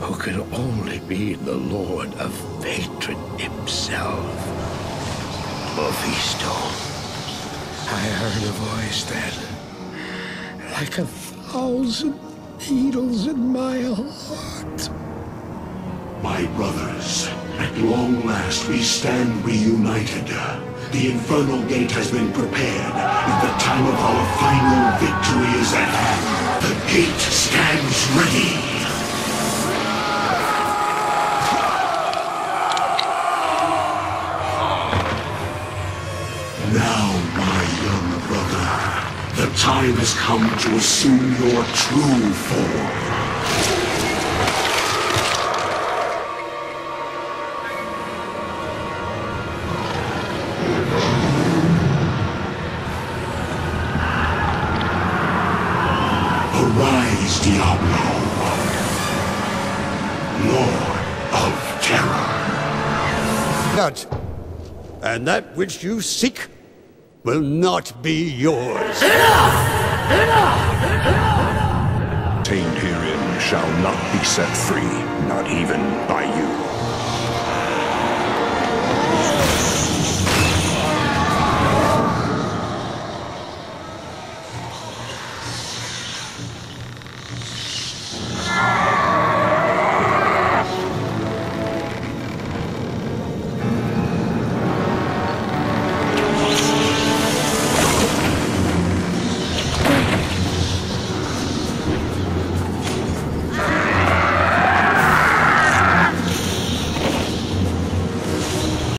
who could only be the Lord of Hatred himself. Mephisto. I heard a voice then, like 1,000 needles in my heart. My brothers, at long last we stand reunited. The Infernal Gate has been prepared, and the time of our final victory is at hand. The gate stands ready. Now, my young brother, the time has come to assume your true form. Arise, Diablo, Lord of Terror. That, and that which you seek will not be yours. Tamed herein shall not be set free, not even by you.